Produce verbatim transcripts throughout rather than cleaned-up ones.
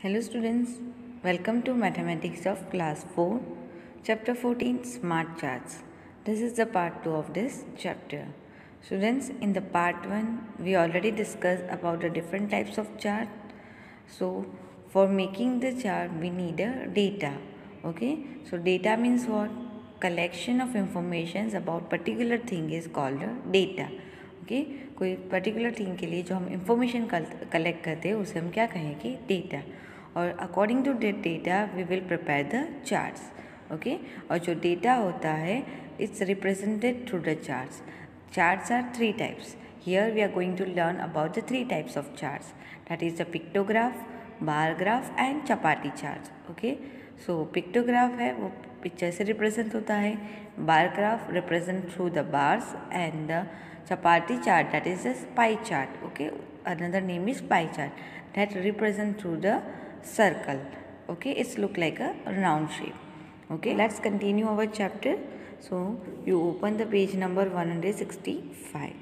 Hello students, welcome to Mathematics of Class four, Chapter fourteen, Smart Charts. This is the part two of this chapter. Students, in the part one, we already discussed about the different types of chart. So, for making the chart, we need a data. Okay, so data means what? Collection of informations about particular thing is called a data. Okay okay? कोई particular thing के लिए जो हम information collect करते हैं उसे हम क्या कहेंगे? डेटा. और according to date data we will prepare the charts. Okay, और जो डेटा होता है it's represented through the charts. Charts are three types. Here we are going to learn about the three types of charts. That is the pictograph, bar graph and chapati charts. Okay, so pictograph है वो picture से represent होता है. Bar graph represent through the bars and the chapati chart, that is a pie chart. Okay, another name is pie chart, that represent through the circle. Okay, it's look like a round shape. Okay, let's continue our chapter. So you open the page number one hundred sixty-five.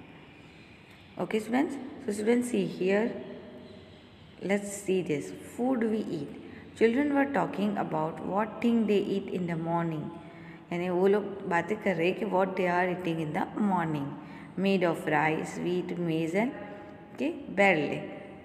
Okay students, so students see here, let's see this food we eat. Children were talking about what thing they eat in the morning. यानी वो लोग बातें कर रहे हैं कि what they are eating in the morning. Made of rice, wheat, maize and के barley.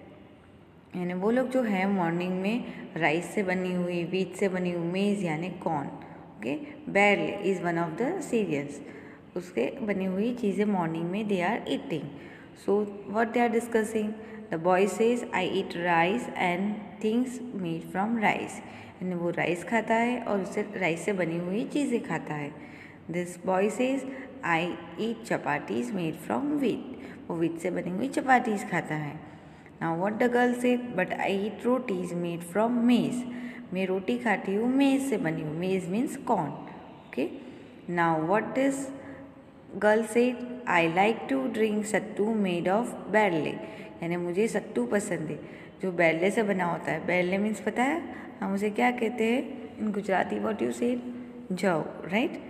यानी वो लोग जो है मॉर्निंग में राइस से बनी हुई, वीट से बनी हुई, मेज यानी corn. Okay, barley is one of the cereals. उसके बनी हुई चीज़ें मॉर्निंग में they are eating. So what they are discussing? The boy says I eat rice and things made from rice. यानी वो राइस खाता है और उससे राइस से बनी हुई चीज़ें खाता है. This boy says I eat chapatis made from wheat. वो वीट से बनी हुई चपाटीज खाता है. Now what the girl said? But I eat rotis made from maize. मैं रोटी खाती हूँ मेज से बनी हुई. Maize means corn. Okay, now what this girl said? I like to drink sattu made of barley. यानी मुझे सत्तू पसंद है जो बैरले से बना होता है. बैरले मीन्स पता है हम उसे क्या कहते हैं in Gujarati? What you said? जौ, right?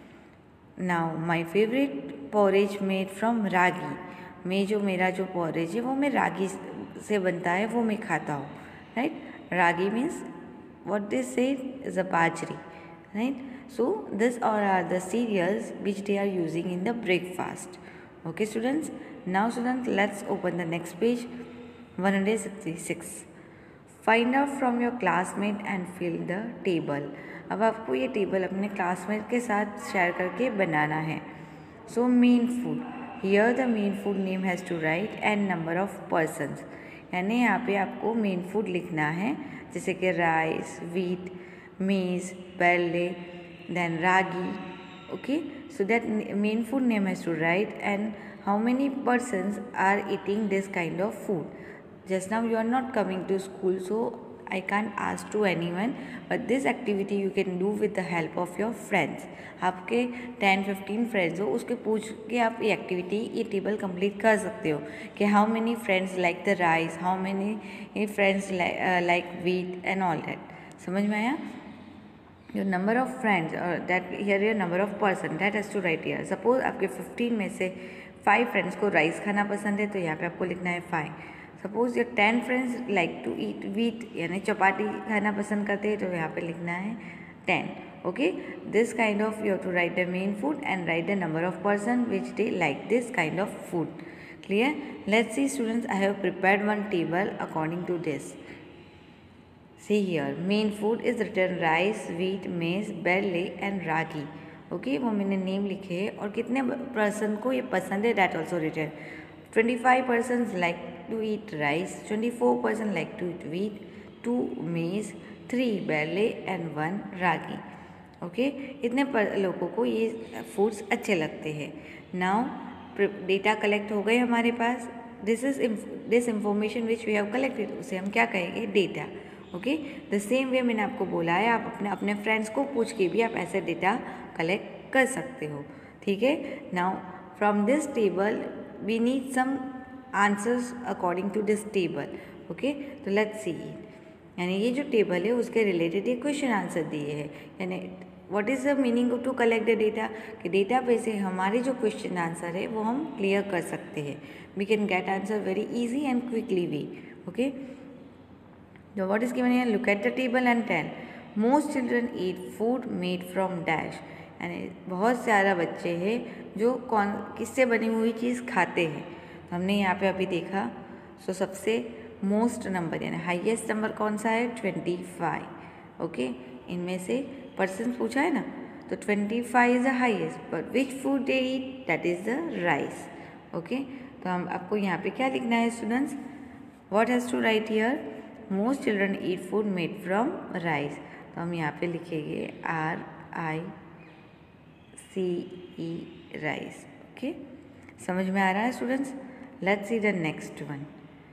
Now my favourite porridge made from ragi. मैं जो मेरा जो पॉरेज है वो मैं रागी से बनता है, वो मैं खाता हूँ. Right, ragi means what this say is a bajri. Right, so this all are the cereals which they are using in the breakfast. Okay students, now students let's open the next page one hundred sixty-six. Find out from your classmate and fill the table. अब आपको ये table अपने classmate के साथ share करके बनाना है. So main food, here the main food name has to write and number of persons. यानी यहाँ पे आपको मेन फूड लिखना है जैसे कि rice, wheat, maize, barley, then ragi. Okay, so that main food name has to write and how many persons are eating this kind of food. Just now you are not coming to school, so I can't ask to anyone, but this activity you can do with the help of your friends. आपके ten fifteen friends हो उसके पूछ के आप ये activity, ये table complete कर सकते हो कि how many friends like the rice, how many friends like wheat and all that. समझ में आया? योर नंबर ऑफ फ्रेंड्स और that here your number of person that has to write here. Suppose आपके fifteen में से five friends को rice खाना पसंद है तो यहाँ पे आपको लिखना है five. Suppose your ten friends like to eat wheat यानी चपाती खाना पसंद करते हैं तो यहाँ पे लिखना है ten. Okay, this kind of you have to write the main food and write the number of person which they like this kind of food. Clear? Let's see students, I have prepared one table according to this. See here main food is written rice, wheat, maize, barley and ragi. Okay, वो मैंने name लिखे है और कितने person को ये पसंद है that also written. twenty-five persons like to eat rice, twenty-four persons like to eat wheat, two maize, three barley and one ragi. Okay, इतने पर लोगों को ये फूड्स अच्छे लगते हैं. नाउ डेटा कलेक्ट हो गए हमारे पास. This is this information which we have collected, उसे हम क्या कहेंगे? Data. Okay, the same way मैंने आपको बोला है आप अपने अपने फ्रेंड्स को पूछ के भी आप ऐसे डेटा कलेक्ट कर सकते हो. ठीक है, now from this table we need some answers according to this table. okay, तो let's see it. यानी ये जो टेबल है उसके रिलेटेड ये क्वेश्चन आंसर दिए हैं. यानी what is the meaning to collect the data कि डेटा पे से हमारे जो क्वेश्चन आंसर है वो हम क्लियर कर सकते हैं. We can get answer very easy and quickly way. Okay, तो what is given here, look at the table and tell most children eat food made from dash, यानी बहुत सारा बच्चे हैं जो कौन किससे बनी हुई चीज़ खाते हैं। तो हमने यहाँ पे अभी देखा, सो so, सबसे मोस्ट नंबर यानी हाईएस्ट नंबर कौन सा है, ट्वेंटी फाइव। ओके, इनमें से पर्सन पूछा है ना, तो twenty five is the highest, but which food they eat, that is the rice. Okay, तो हम आपको यहाँ पे क्या लिखना है students, what has to write here, most children eat food made from rice. तो हम यहाँ पे लिखेंगे R I C E rice. Okay, समझ में आ रहा है students. Let's see the next one,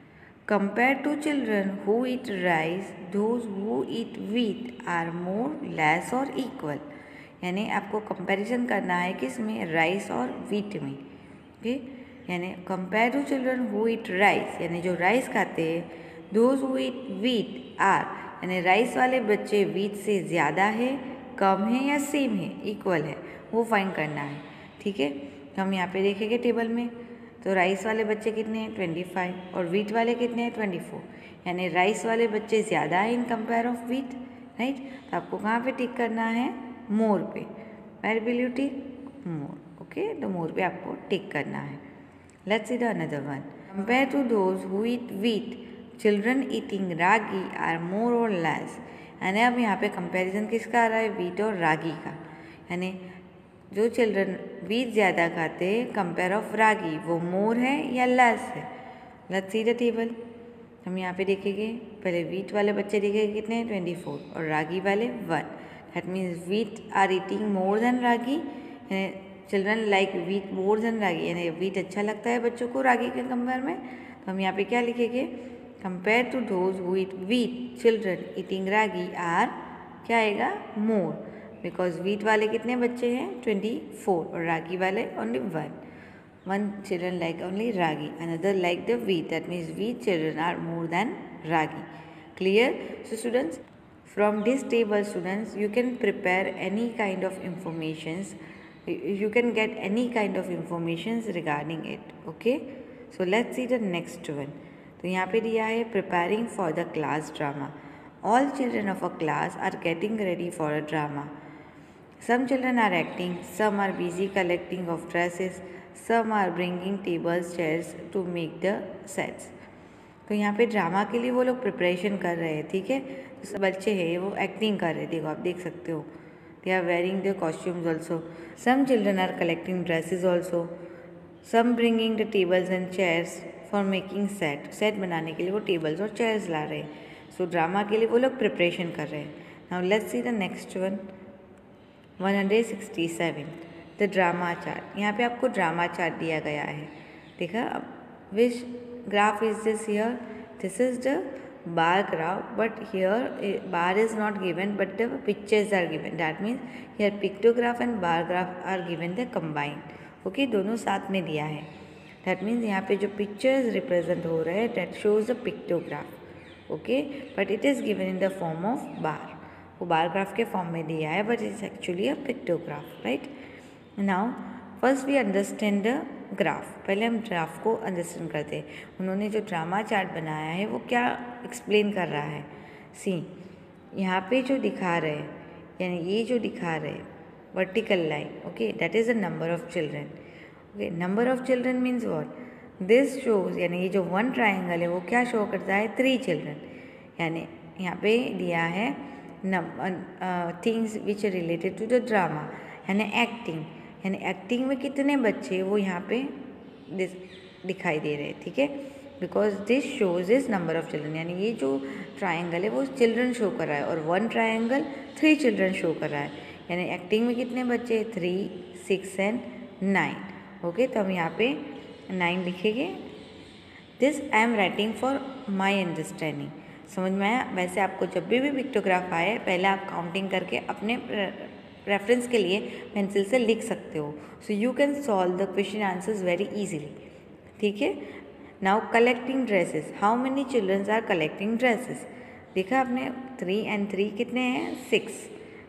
compare to children who eat rice those who eat wheat are more less और इक्वल, यानी आपको कंपैरिजन करना है किस में, राइस और व्हीट में। ओके, यानी compare to children who eat rice, यानी जो राइस खाते हैं, those who eat wheat are, यानी राइस वाले बच्चे व्हीट से ज़्यादा है, कम है या सेम है, इक्वल है, वो फाइंड करना है। ठीक है, तो हम यहाँ पे देखेंगे टेबल में, तो राइस वाले बच्चे कितने हैं, ट्वेंटी फाइव, और व्हीट वाले कितने हैं, ट्वेंटी फोर, यानी राइस वाले बच्चे ज़्यादा है in compare of wheat, right. तो आपको कहाँ पे टिक करना है, मोर पे, where will you tick, more. Okay, तो मोर पे आपको टिक करना है। Let's see the another one, compare to those who eat wheat children eating ragi are more और लेस, यानी अब यहाँ पे कंपैरिजन किसका आ रहा है, व्हीट और रागी का, यानी जो चिल्ड्रन व्हीट ज़्यादा खाते हैं कंपेयर ऑफ रागी, वो मोर है या लेस है। लेट्स सी द टेबल, हम यहाँ पे देखेंगे, पहले व्हीट वाले बच्चे देखेंगे कितने हैं, ट्वेंटी फोर, और रागी वाले one, that means wheat are eating more than ragi, children like wheat more than ragi, यानी व्हीट अच्छा लगता है बच्चों को रागी के कंपेयर में। तो हम यहाँ पे क्या लिखेंगे, compare to those who eat wheat children eating ragi are, क्या आएगा, मोर, बिकॉज व्हीट वाले कितने बच्चे हैं, ट्वेंटी फोर, और रागी वाले only one, one children like only ragi, another like the wheat, that means wheat children are more than ragi. Clear. So students, from this table students you can prepare any kind of informations, you can get any kind of informations regarding it. Okay, so let's see the next one. तो यहाँ पे दिया है preparing for the class drama. All children of a class are getting ready for a drama. Some children are acting, some are busy collecting of dresses, some are bringing tables, chairs to make the sets. तो यहाँ पे drama के लिए वो लोग preparation कर रहे हैं, ठीक है। तो सब बच्चे हैं वो एक्टिंग कर रहे हैं, देखो आप देख सकते हो, they are wearing the costumes also, some children are collecting dresses also, some bringing the tables and chairs for making set, set बनाने के लिए वो टेबल्स और चेयर्स ला रहे हैं। सो so, ड्रामा के लिए वो लोग प्रिपरेशन कर रहे हैं। Now let's see the next one, one hundred sixty seven, the drama chart. यहाँ पे आपको ड्रामा चार्ट दिया गया है, देखा। अब विच graph is this here, this is the bar graph, but here bar is not given but the pictures are given, that means here pictograph and bar graph are given, the combined. okay, दोनों साथ में दिया है, that means यहाँ पे जो pictures represent हो रहे हैं that shows the pictograph. okay, but it is given in the form of bar, वो bar graph के form में दिया है but it is actually a pictograph, right. now first we understand the graph, पहले हम ग्राफ को understand करते हैं। उन्होंने जो ड्रामा चार्ट बनाया है वो क्या एक्सप्लेन कर रहा है, सी यहाँ पे जो दिखा रहे हैं, यानी ये जो दिखा रहे हैं vertical line, okay, that is the number of children. Okay, number of children means what, this shows, यानी ये जो वन ट्राइंगल है वो क्या शो करता है, थ्री चिल्ड्रन, यानी यहाँ पे दिया है things which related to the drama, यानी एक्टिंग, यानी एक्टिंग में कितने बच्चे वो यहाँ पे दिखाई दे रहे हैं, ठीक है। Because this shows is number of children, यानी ये जो ट्राइंगल है वो चिल्ड्रन शो कर रहा है और one triangle three children show कर रहा है, यानी एक्टिंग में कितने बच्चे, three, six and nine. Okay, तो हम यहाँ पे नाइन लिखेंगे। This I am writing for my understanding, समझ में आया। वैसे आपको जब भी भी पिक्टोग्राफ आए पहले आप काउंटिंग करके अपने रेफरेंस के लिए पेंसिल से लिख सकते हो, so you can solve the question answers very easily, ठीक है। Now collecting dresses, how many childrens are collecting dresses, देखा आपने, थ्री एंड थ्री कितने हैं, सिक्स,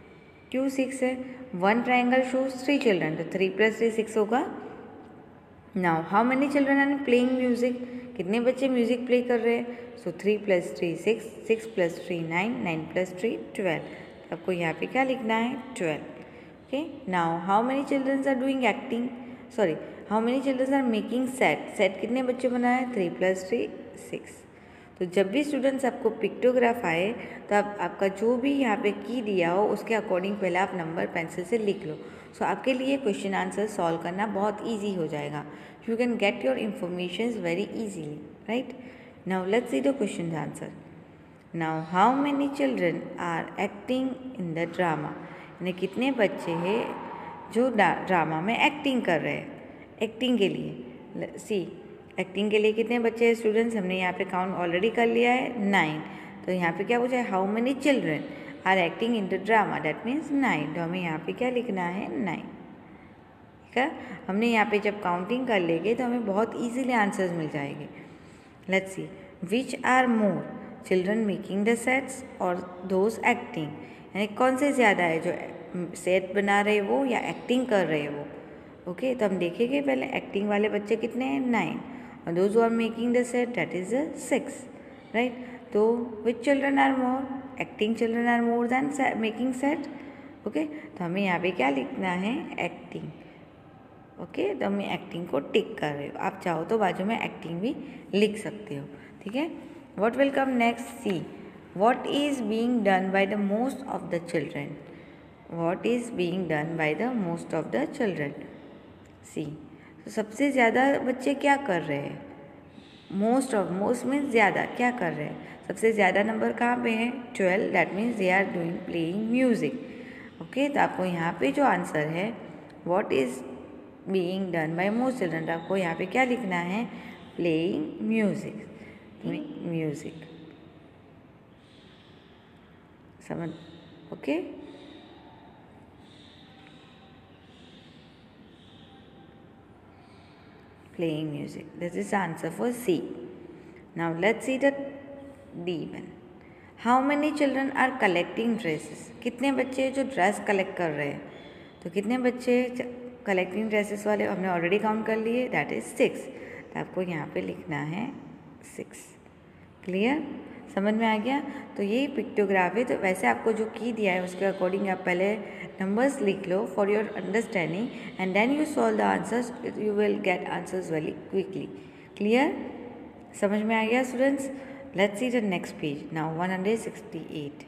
क्यों सिक्स है, one triangle shows three children, तो थ्री प्लस थ्री सिक्स होगा, now how many children are playing music, कितने बच्चे म्यूजिक प्ले कर रहे हैं? So three plus three six, six plus three nine, nine plus three twelve. आपको यहाँ पे क्या लिखना है? Twelve. Okay, now how many children are doing acting, sorry how many children are making set, set कितने बच्चे बनाए? Three plus three six. तो जब भी स्टूडेंट्स आपको पिक्टोग्राफ आए तो आप आपका जो भी यहाँ पे की दिया हो उसके अकॉर्डिंग पहले आप नंबर पेंसिल से लिख लो। सो so, आपके लिए क्वेश्चन आंसर सॉल्व करना बहुत इजी हो जाएगा। You can get your information very easily, right. Now let's see the question answer. Now how many children are acting in the drama, यानी कितने बच्चे हैं जो ड्रामा में एक्टिंग कर रहे हैं? एक्टिंग के लिए सी एक्टिंग के लिए कितने बच्चे हैं स्टूडेंट्स? हमने यहाँ पे काउंट ऑलरेडी कर लिया है, नाइन। तो यहाँ पे क्या पूछा है? How many children are acting in the drama, that means nine. तो हमें यहाँ पे क्या लिखना है? नाइन। ठीक है, हमने यहाँ पे जब काउंटिंग कर लेंगे तो हमें बहुत इजीली आंसर्स मिल जाएंगे। Let's see which are more, children making the sets और दोज एक्टिंग, यानी कौन से ज़्यादा है, जो सेट बना रहे वो या एक्टिंग कर रहे वो? ओके okay, तो हम देखेंगे पहले एक्टिंग वाले बच्चे कितने हैं? नाइन। और those are making the set that is six, right. तो which children are more, acting children are more than making set. Okay, तो हमें यहाँ पे क्या लिखना है? एक्टिंग। ओके okay, तो हमें एक्टिंग को टिक कर रहे हो, आप चाहो तो बाजू में एक्टिंग भी लिख सकते हो। ठीक है, what will come next? See what is being done by the most of the children, what is being done by the most of the children. See तो सबसे ज़्यादा बच्चे क्या कर रहे हैं? मोस्ट ऑफ, मोस्ट मीन्स ज़्यादा, क्या कर रहे हैं? सबसे ज़्यादा नंबर कहाँ पे है? Twelve, that means they are doing playing music. Okay, तो आपको यहाँ पे जो आंसर है what is being done by most children, आपको यहाँ पे क्या लिखना है? Playing music, music. समझ? Okay, playing music. This is the answer for C. Now let's see the D one. How many children are collecting dresses? कितने बच्चे जो ड्रेस कलेक्ट कर रहे हैं? तो कितने बच्चे कलेक्टिंग ड्रेसेस वाले हमने ऑलरेडी काउंट कर लिए, दैट इज सिक्स। तो आपको यहाँ पे लिखना है सिक्स। क्लियर, समझ में आ गया? तो ये पिक्टोग्राफ है, तो वैसे आपको जो की दिया है उसके अकॉर्डिंग आप पहले नंबर्स लिख लो for your understanding and then you solve the answers, you will get answers very quickly. Clear, समझ में आ गया students? Let's see the next page now, one hundred sixty eight.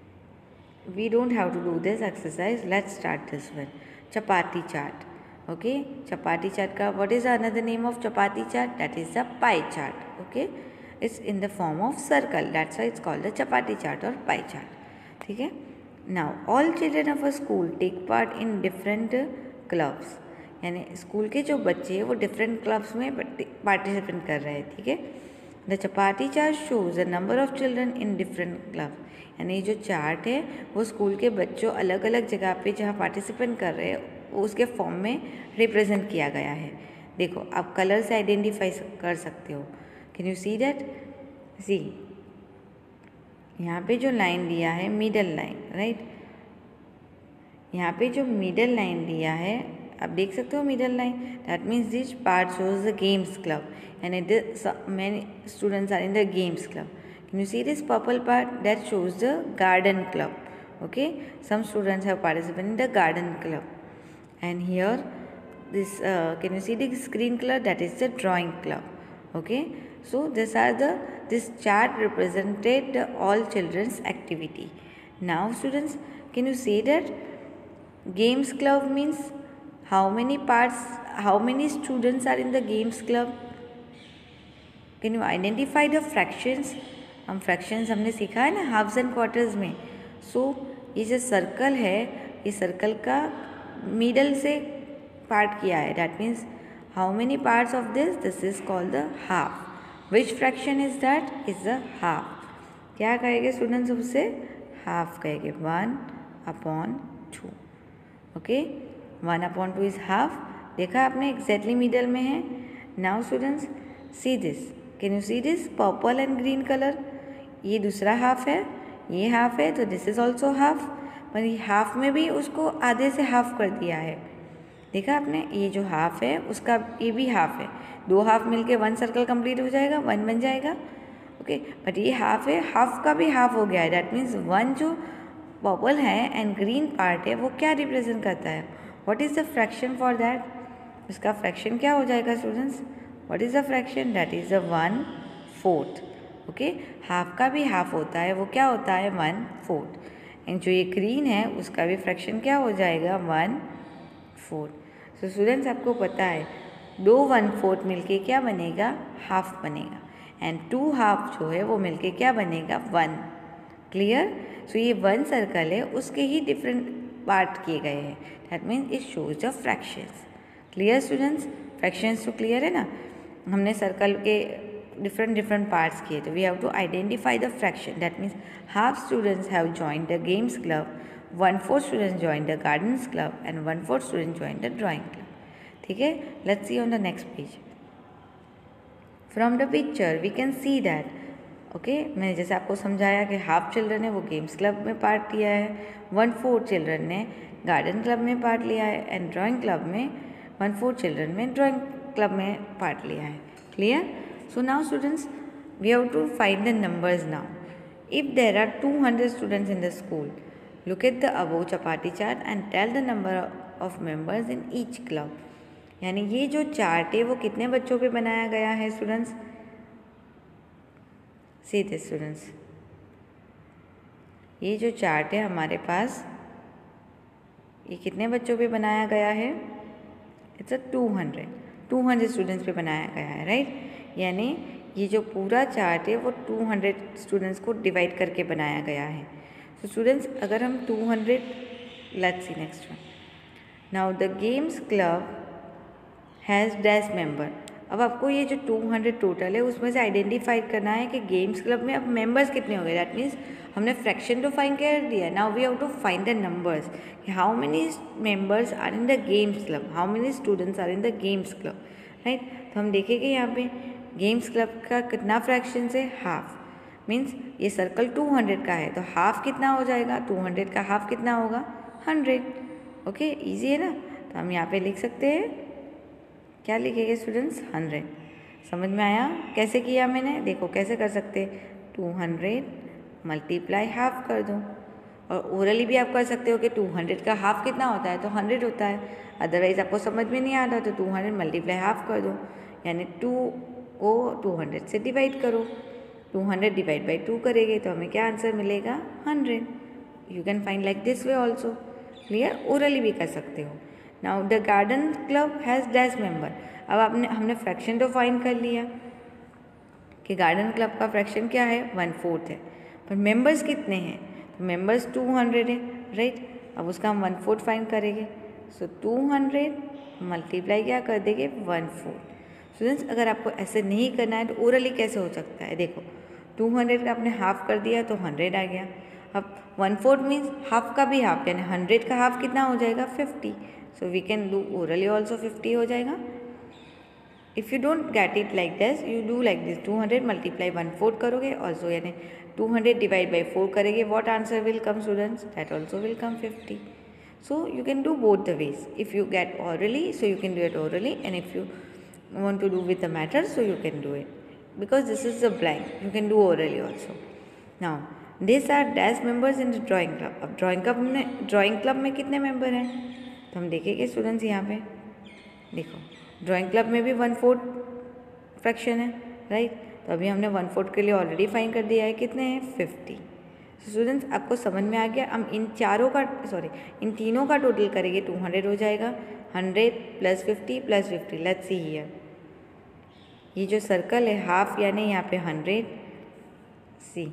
We don't have to do this exercise, let's start this one. Chapati chart. Okay, chapati chart का what is another name of chapati chart? That is the pie chart. Okay, it's in the form of circle, that's why it's called the chapati chart or pie chart. ठीक है, now all children of a school take part in different clubs, यानी school के जो बच्चे हैं वो different clubs में participate कर रहे हैं। ठीक है, the chapati chart shows the number of children in different club, यानी जो चार्ट है वो स्कूल के बच्चों अलग अलग जगह पे जहाँ पार्टिसिपेट कर रहे हैं वो उसके फॉर्म में रिप्रेजेंट किया गया है। देखो आप कलर से आइडेंटिफाई कर सकते हो। Can you see that? See यहाँ पे जो लाइन दिया है मिडल लाइन, राइट, यहाँ पे जो मिडल लाइन दिया है आप देख सकते हो middle line, that means this part shows the games club and many students are in the games club. Can you see this purple part? That shows the garden club. Okay, some students have participated in the garden club and here this can you see this green colour? That is the drawing club. Okay, so these are the this chart represented the all children's activity. Now students, can you say that games club means how many parts, how many students are in the games club? Can you identify the fractions? हम fractions हमने सीखा है ना halves and quarters में। सो so, ये जो circle है ये सर्कल का मिडल से पार्ट किया है, that means how many parts of this? This is called the half. Which fraction is that? Is the half. क्या कहेंगे स्टूडेंट्स उससे? हाफ कहेंगे, one upon two. Okay, one upon two is half. देखा आपने exactly middle में है। Now students see this, can you see this purple and green colour? ये दूसरा हाफ है, ये हाफ है, तो दिस इज ऑल्सो हाफ, पर ये हाफ में भी उसको आधे से हाफ कर दिया है। देखा आपने, ये जो हाफ है उसका ये भी हाफ है, दो हाफ मिलके वन सर्कल कंप्लीट हो जाएगा, वन बन जाएगा। ओके, बट ये हाफ है, हाफ का भी हाफ हो गया है, दैट मीन्स वन जो पर्पल है एंड ग्रीन पार्ट है वो क्या रिप्रेजेंट करता है, what is the fraction for that, उसका फ्रैक्शन क्या हो जाएगा students, what is the fraction, that is the one fourth. Okay, half का भी हाफ होता है, वो क्या होता है, वन फोर्थ। एंड जो ये ग्रीन है उसका भी फ्रैक्शन क्या हो जाएगा, वन फोर्थ। सो स्टूडेंट्स आपको पता है दो वन फोर्थ मिलके क्या बनेगा, हाफ बनेगा, एंड टू हाफ जो है वो मिलके क्या बनेगा, वन। क्लियर। सो ये वन सर्कल है, उसके ही डिफरेंट पार्ट किए गए हैं, that means it shows the fractions. Clear students, fractions तो क्लियर है ना, हमने सर्कल के different different parts किए, तो we have to identify the fraction, that means half students have joined the games club, one fourth students joined the gardens club and one fourth students joined the drawing club. ठीक है, let's see on the next page. From the picture we can see that, okay, मैंने जैसे आपको समझाया कि half children है वो games club में पार्ट लिया है, वन फोर्थ चिल्ड्रन ने गार्डन क्लब में पार्ट लिया है, एंड ड्राइंग क्लब में वन फोर्थ चिल्ड्रन में ड्राइंग क्लब में पार्ट लिया है। Clear. So now students, we have to find the numbers now. If there are two hundred students in the school, look at the above chapati chart and tell the number of members in each club. यानी ये जो chart है वो कितने बच्चों पे बनाया गया है स्टूडेंट्स, see this students, ये जो चार्ट है हमारे पास ये कितने बच्चों पे बनाया गया है, it's a two hundred two hundred students पे बनाया गया है, राइट। यानी ये जो पूरा चार्ट है वो टू हंड्रेड स्टूडेंट्स को डिवाइड करके बनाया गया है। तो स्टूडेंट्स अगर हम two hundred, let's see next one, now the games club has dash member. अब आपको ये जो टू हंड्रेड टोटल है उसमें से आइडेंटिफाई करना है कि गेम्स क्लब में अब मेंबर्स कितने हो गए, दैट मीन्स हमने फ्रैक्शन तो फाइंड कर दिया, now we have to find the numbers, how many members are in the games club, how many students are in the games club, right. तो हम देखेंगे यहाँ पे गेम्स क्लब का कितना फ्रैक्शन है, हाफ, मीन्स ये सर्कल टू हंड्रेड का है तो हाफ कितना हो जाएगा, टू हंड्रेड का हाफ कितना होगा, हंड्रेड। ओके, इजी है ना, तो हम यहाँ पे लिख सकते हैं, क्या लिखेंगे स्टूडेंट्स, हंड्रेड। समझ में आया कैसे किया मैंने, देखो कैसे कर सकते, टू हंड्रेड मल्टीप्लाई हाफ कर दूँ, और ओरली भी आप कर सकते हो कि टू हंड्रेड का हाफ कितना होता है, तो हंड्रेड होता है, अदरवाइज आपको समझ में नहीं आता तो टू हंड्रेड मल्टीप्लाई हाफ कर दो, यानी टू को टू हंड्रेड से डिवाइड करो, two hundred divide by two करेंगे तो हमें क्या आंसर मिलेगा, hundred. You can find like this way also. Clear, orally भी कर सकते हो। Now the garden club has dash member. अब आपने हमने फ्रैक्शन तो फाइंड कर लिया कि गार्डन क्लब का फ्रैक्शन क्या है, वन फोर्थ है, पर मेंबर्स कितने हैं, तो मेंबर्स टू हंड्रेड है, राइट। अब उसका हम वन फोर्थ फाइंड करेंगे, सो टू हंड्रेड मल्टीप्लाई क्या कर देंगे, वन फोर्थ। स्टूडेंट्स अगर आपको ऐसे नहीं करना है तो ओरली कैसे हो सकता है, देखो टू हंड्रेड का आपने हाफ कर दिया तो हंड्रेड आ गया, अब वन फोर्थ मीन्स हाफ का भी हाफ, यानी हंड्रेड का हाफ कितना हो जाएगा, fifty. So we can do orally also, fifty हो जाएगा। If you don't get it like this, you do like this, two hundred multiply one fourth करोगे ऑल्सो, यानी two hundred divide by four करेंगे, what answer will come students, that also will come fifty. So you can do both the ways. If you get orally, so you can do it orally, and if you want to do with the matter, so you can do it, because this is the blank, you can do orally also. Now these are dash members in the drawing club. अब drawing club में drawing club में कितने member हैं, तो हम देखेंगे students, यहाँ पे देखो ड्राइंग क्लब में भी वन फोर्थ फ्रैक्शन है, राइट। तो अभी हमने वन फोर्थ के लिए ऑलरेडी फाइंड कर दिया है, कितने हैं, फिफ्टी। स्टूडेंट्स आपको समझ में आ गया, हम इन चारों का सॉरी इन तीनों का टोटल करेंगे, टू हंड्रेड हो जाएगा, hundred plus fifty plus fifty, let's see here, ये जो सर्कल है हाफ, यानी यहाँ पे हंड्रेड, सी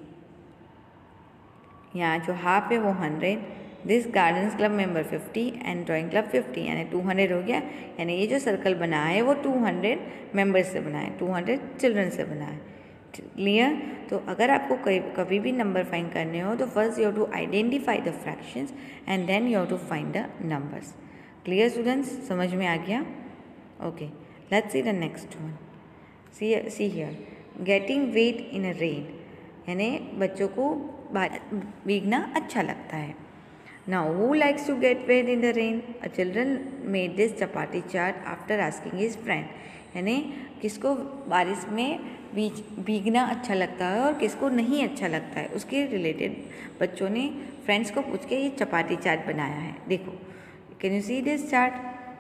यहाँ जो हाफ है वो hundred, this gardens club member fifty and drawing club fifty, यानी टू हंड्रेड हो गया। यानी ये जो सर्कल बना है वो टू हंड्रेड मेंबर्स से बना है, टू हंड्रेड चिल्ड्रन से बना है। क्लियर। तो अगर आपको कभी भी नंबर फाइंड करने हो तो first you have to identify the fractions and then you have to find the numbers. Clear students, समझ में आ गया, okay. Let's see the next one, see see here, getting wet in a rain, यानी बच्चों को भीगना अच्छा लगता है। Now, who likes to get wet in the rain? A children made this chapati chart after asking his friend. यानी किसको बारिश में भीग भीगना अच्छा लगता है और किसको नहीं अच्छा लगता है, उसके रिलेटेड बच्चों ने फ्रेंड्स को पूछ के ये चपाती चार्ट बनाया है. देखो, can you see this chart?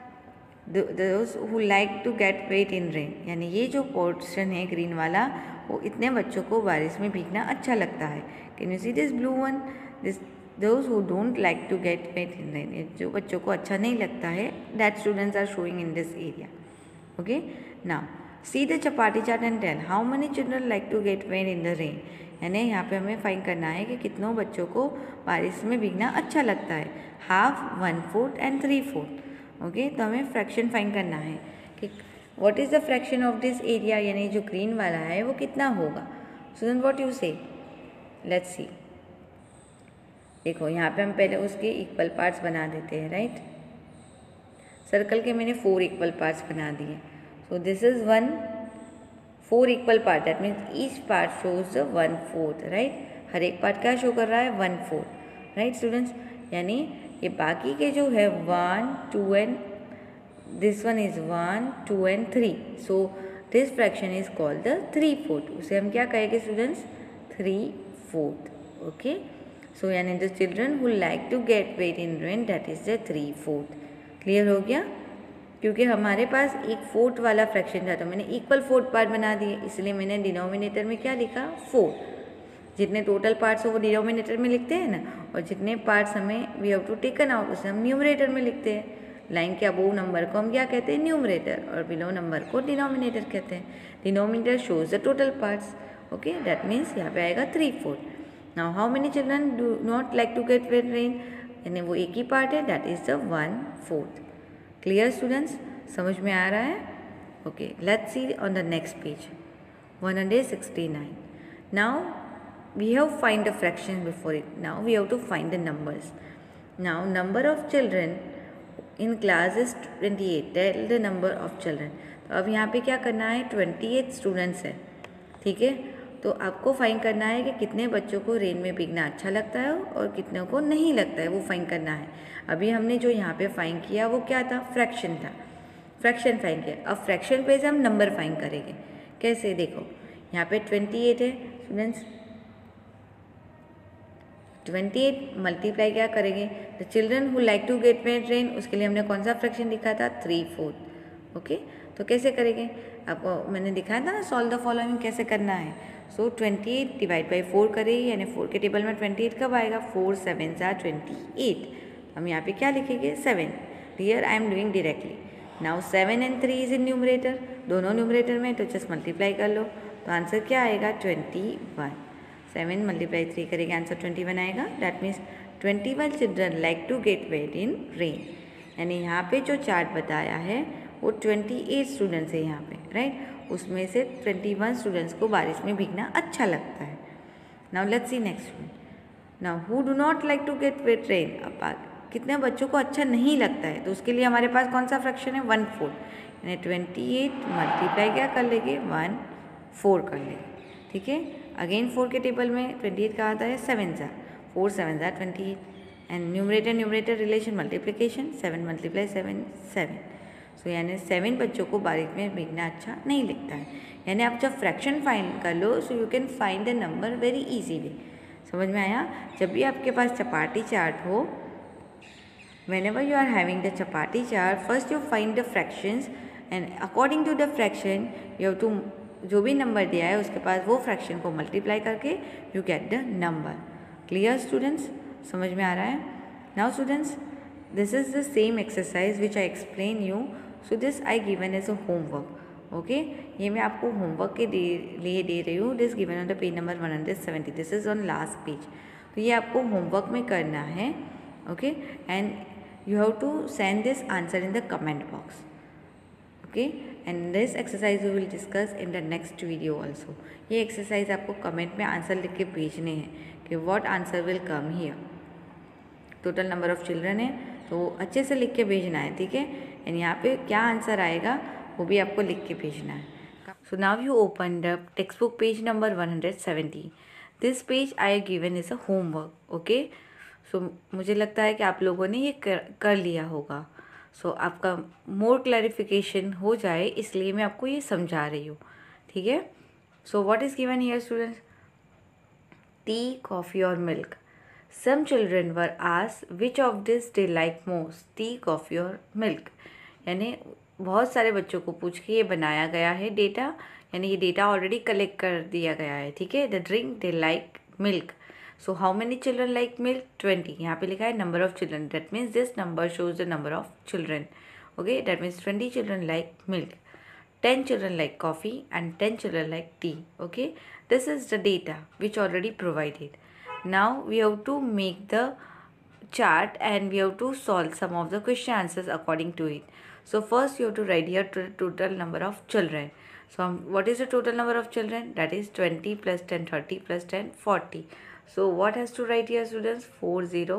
Those who like to get wet in rain, यानी ये जो पोर्शन है ग्रीन वाला, वो इतने बच्चों को बारिश में भीगना अच्छा लगता है. Can you see this blue one? This those who don't like to get wet in rain, जो बच्चों को अच्छा नहीं लगता है, that students are showing in this area. Okay, now see the chapati chart and tell how many children like to get wet in the rain. यानी यहाँ पे हमें फाइंड करना है कि कितनों बच्चों को बारिश में भीगना अच्छा लगता है. Half, one fourth and three fourth. Okay, तो हमें फ्रैक्शन फाइंड करना है कि what is the fraction of this area, यानी जो ग्रीन वाला है वो कितना होगा. Student what you say? Let's see. देखो, यहाँ पे हम पहले उसके इक्वल पार्ट्स बना देते हैं. राइट, सर्कल के मैंने फोर इक्वल पार्ट्स बना दिए. So this is one four equal part, that means each part shows the one fourth. Right, हर एक पार्ट क्या शो कर रहा है? One fourth. राइट स्टूडेंट्स, यानी ये बाकी के जो है one two and this one is one two and three. So this fraction is called the three fourth. उसे हम क्या कहेंगे students? Three fourth. Okay, so यानी the children who like to get wet in rain, that is the three fourth. Clear हो गया? क्योंकि हमारे पास एक फोर्थ वाला फ्रैक्शन था, तो मैंने इक्वल फोर्थ पार्ट बना दिए, इसलिए मैंने डिनोमिनेटर में क्या लिखा? फोर. जितने टोटल पार्ट्स हो वो डिनोमिनेटर में लिखते हैं ना, और जितने पार्ट्स हमें we have to taken out उसे हम न्यूमरेटर में लिखते हैं. लाइन के अबोव नंबर को हम क्या कहते हैं? न्यूमरेटर, और बिलो नंबर को डिनोमिनेटर कहते हैं. Denominator shows the total parts. Okay, that means यहाँ पे आएगा three fourth. Now how many children do not like to get wet rain, यानी वो एक ही पार्ट है, that is the one fourth. Clear students, समझ में आ रहा है? Okay, let's see on the next page one hundred sixty nine. Now we have find the fraction before it. Now we have to find the numbers. Now number of children in class is twenty-eight. Tell the number of children. तो अब यहाँ पे क्या करना है? अट्ठाईस students है. ठीक है, तो आपको फाइंड करना है कि कितने बच्चों को रेन में भीगना अच्छा लगता है और कितने को नहीं लगता है, वो फाइंड करना है. अभी हमने जो यहाँ पे फाइंड किया वो क्या था? फ्रैक्शन था. फ्रैक्शन फाइंड किया. अब फ्रैक्शन पे से हम नंबर फाइंड करेंगे. कैसे? देखो, यहाँ पे अट्ठाईस है स्टूडेंट्स. अट्ठाईस मल्टीप्लाई क्या करेंगे? The children who like to get wet rain, उसके लिए हमने कौन सा फ्रैक्शन लिखा था? Three fourth. ओके, तो कैसे करेंगे? आपको मैंने दिखाया था ना सॉल्व द फॉलोइंग कैसे करना है. सो अट्ठाईस डिवाइड बाई फोर करेंगे, यानी फोर के टेबल में अट्ठाईस कब आएगा? फोर सेवन जार ट्वेंटी एट. हम यहाँ पे क्या लिखेंगे? Seven. Here I am doing directly. Now seven and three is in numerator, दोनों न्यूमरेटर में, तो जस्ट मल्टीप्लाई कर लो, तो आंसर क्या आएगा? Twenty one. Seven multiply three करेंगे, आंसर ट्वेंटी वन आएगा. That means twenty one children like to get wet in rain. यानी यहाँ पे जो चार्ट बताया है वो अट्ठाईस स्टूडेंट्स है यहाँ पे. राइट, उसमें से इक्कीस स्टूडेंट्स को बारिश में भीगना अच्छा लगता है. Now let's see next one. Now who do not like to get wet rain. अब कितने बच्चों को अच्छा नहीं लगता है, तो उसके लिए हमारे पास कौन सा फ्रैक्शन है? One four. यानी ट्वेंटी एट मल्टीप्लाई क्या कर लेंगे? वन फोर कर लेंगे. ठीक है, अगेन फोर के टेबल में ट्वेंटी एट का आता है सेवन जार. फोर सेवन जार twenty eight. And numerator numerator relation multiplication, seven multiply seven seven. So यानी सेवन बच्चों को बारिश में भीगना अच्छा नहीं लगता है. यानी आप जब फ्रैक्शन फाइंड कर लो, so you can find the number very easily. समझ में आया? जब भी आपके पास चपाटी चार्ट हो, whenever you are having the chapati chart, first you find the fractions and according to the fraction you have to, जो भी नंबर दिया है उसके पास वो फ्रैक्शन को मल्टीप्लाई करके you get the number. Clear students, समझ में आ रहा है? Now students, this is the same exercise which I explain you. So this I given as a homework. Okay, ये मैं आपको होमवर्क के लिए दे रही हूँ. This given on the page number one hundred seventy. This is on last page. तो ये आपको होमवर्क में करना है. Okay, and you have to send this answer in the comment box. Okay, and this exercise we will discuss in the next video also. ये exercise आपको comment में answer लिख के भेजने हैं कि what answer will come here. Total number of children है तो अच्छे से लिख के भेजना है. ठीक है, एंड यहाँ पे क्या आंसर आएगा वो भी आपको लिख के भेजना है. So now you open the textbook page number one hundred seventy. This page I have given is a homework. Okay, so so, मुझे लगता है कि आप लोगों ने ये कर, कर लिया होगा। सो so, आपका मोर क्लैरिफिकेशन हो जाए इसलिए मैं आपको ये समझा रही हूँ, ठीक है। So what is given here students? Tea, coffee और milk. Some children were asked which of this they like most, tea, coffee और मिल्क। यानी बहुत सारे बच्चों को पूछ के ये बनाया गया है डेटा, यानी ये डेटा ऑलरेडी कलेक्ट कर दिया गया है, ठीक है। The drink they like milk. So how many children like milk? Twenty. यहाँ पे लिखा है number of children, that means this number shows the number of children, okay. That means twenty children like milk, ten children like coffee and ten children like tea, okay. This is the data which already provided. Now we have to make the chart and we have to solve some of the question answers according to it. So first you have to write here to total number of children. So um, what is the total number of children? That is twenty plus ten, thirty plus ten, forty. So what has to write here students? four zero,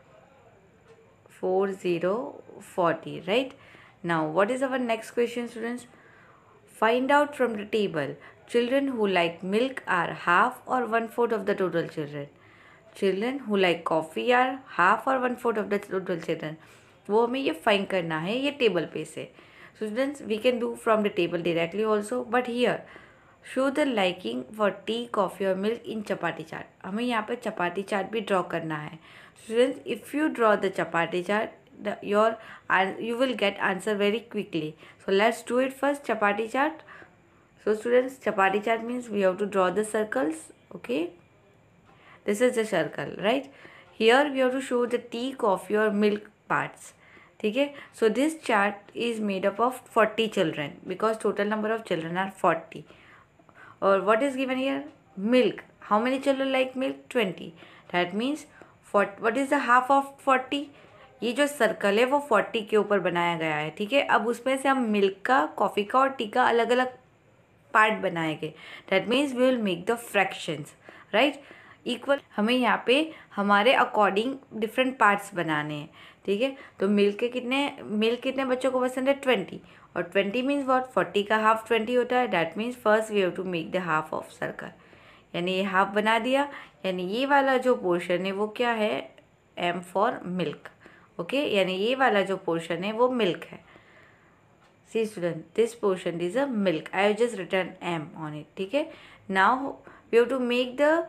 four zero, forty, right? Now what is our next question students? Find out from the table, children who like milk are half or one-fourth of the total children. Children who like coffee are half or one-fourth of the total children. वो हमें ये find करना है ये table पे से. Students, we can do from the table directly also, but here show the liking for tea, coffee or milk in chapati chart. हमें यहाँ पे चपाती चार्ट भी ड्रॉ करना है. Students, if you draw the chapati chart, The, your uh, you will get answer very quickly. So let's do it first. Chapati chart. So students, chapati chart means we have to draw the circles, okay. This is the circle, right? Here we have to show the tea, coffee or milk parts, ठीक है. So this chart is made up of forty children because total number of children are forty. Or what is given here? Milk. How many children like milk? twenty. That means for, what is the half of forty? ये जो circle है वो forty के ऊपर बनाया गया है, ठीक है. अब उसमें से हम मिल्क का, कॉफ़ी का और टी का अलग अलग पार्ट बनाएंगे. That means we will make the fractions, right, equal. हमें यहाँ पे हमारे अकॉर्डिंग डिफरेंट पार्ट्स बनाने हैं, ठीक है. तो मिल्क के कितने मिल्क कितने बच्चों को पसंद है? ट्वेंटी. और ट्वेंटी मीन्स वॉट? फोर्टी का हाफ ट्वेंटी होता है. That means first we have to make the half of circle, यानी ये हाफ बना दिया. यानी ये वाला जो पोर्शन है वो क्या है? M for milk, okay okay? यानी ये वाला जो पोर्शन है वो मिल्क है. See student, this portion is a milk. I have just written M on it, ठीक है. Now we have to make the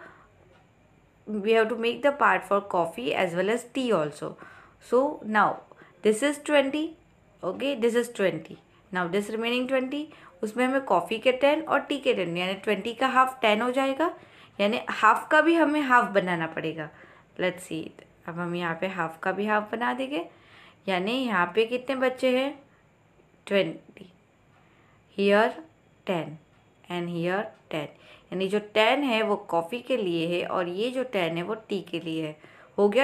we have to make the part for coffee as well as tea also. So now this is twenty, okay, this is twenty. Now this remaining twenty, उसमें हमें coffee के ten और tea के ten, यानी twenty का half ten हो जाएगा. यानी हाफ का भी हमें हाफ बनाना पड़ेगा. Let's see it. अब हम यहाँ पे हाफ का भी हाफ बना देंगे. यानी यहाँ पे कितने बच्चे हैं? Twenty. Here ten and here ten. यानी जो टेन है वो कॉफ़ी के लिए है और ये जो टेन है वो टी के लिए है. हो गया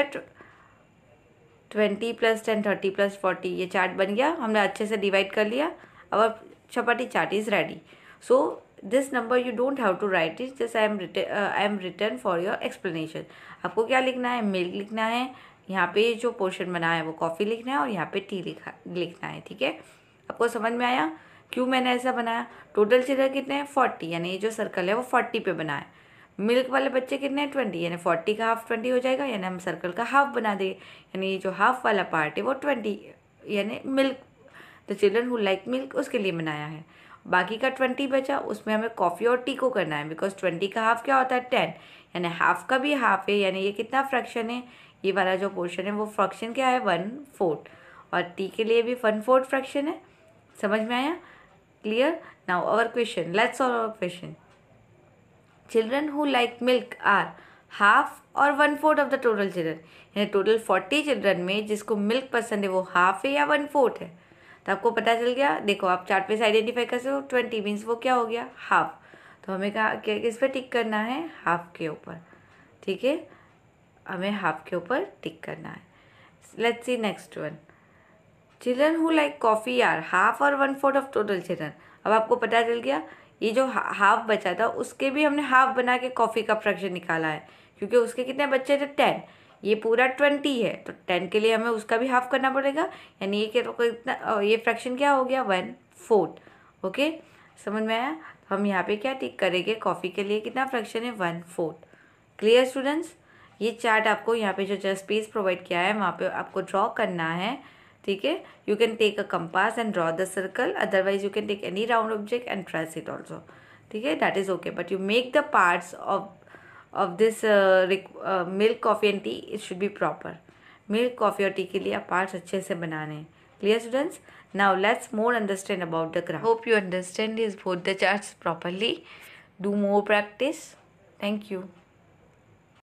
twenty plus ten, thirty plus forty. ये चार्ट बन गया, हमने अच्छे से डिवाइड कर लिया. अब chapati chart is ready. So this number you don't have to write it, just I am I am return for your explanation. आपको क्या लिखना है? मिल्क लिखना है. यहाँ पे जो पोर्शन बना है वो कॉफ़ी लिखना है और यहाँ पे टी लिखा लिखना है, ठीक है. आपको समझ में आया क्यों मैंने ऐसा बनाया? टोटल चिल्ड्रन कितने हैं? फोर्टी. यानी ये जो सर्कल है वो फोर्टी पे बना है. मिल्क वाले बच्चे कितने हैं? ट्वेंटी. यानी फोर्टी का हाफ ट्वेंटी हो जाएगा, यानी हम सर्कल का हाफ बना देंगे. यानी ये जो हाफ वाला पार्ट है वो ट्वेंटी, यानी milk, the children who like milk उसके लिए बनाया है. बाकी का ट्वेंटी बचा, उसमें हमें कॉफ़ी और टी को करना है. बिकॉज ट्वेंटी का हाफ क्या होता है? टेन. यानी हाफ का भी हाफ है. यानी ये कितना फ्रैक्शन है? ये वाला जो पोर्शन है वो फ्रैक्शन क्या है? One fourth. और टी के लिए भी वन फोर्थ फ्रैक्शन है. समझ में आया? Clear? Now our question, let's solve our question. Children who like milk are half और one fourth of the total children. यानी टोटल फोर्टी चिल्ड्रन में जिसको मिल्क पसंद है वो हाफ है या वन फोर्थ है? तो आपको पता चल गया. देखो आप चार्ट पे से आइडेंटिफाई कर सकते हो. ट्वेंटी मीन्स वो क्या हो गया? हाफ. तो हमें कहा क्या किस पे टिक करना है? हाफ के ऊपर, ठीक है. हमें हाफ के ऊपर टिक करना है. Let's see next one. Children who like coffee are half और one fourth of total children. अब आपको पता चल गया ये जो हाफ बचा था उसके भी हमने हाफ बना के कॉफ़ी का फ्रैक्शन निकाला है, क्योंकि उसके कितने बच्चे थे? टेन. ये पूरा ट्वेंटी है तो टेन के लिए हमें उसका भी हाफ करना पड़ेगा. यानी ये कितना, ये फ्रैक्शन क्या हो गया? One fourth. ओके, समझ में आया? हम यहाँ पे क्या टिक करेंगे? कॉफ़ी के लिए कितना फ्रैक्शन है? One fourth. Clear students? ये चार्ट आपको यहाँ पे जो स्पेस प्रोवाइड किया है वहाँ पे आपको ड्रॉ करना है, ठीक है। You can take a compass and draw the circle, otherwise you can take any round object and trace it also, ठीक है, that is okay, but you make the parts of of this milk coffee and tea, it should be proper. Milk coffee और tea के लिए आप parts अच्छे से बनाने हैं। Clear students? Now let's more understand about the graph. Hope you understand this both the charts properly. Do more practice. Thank you.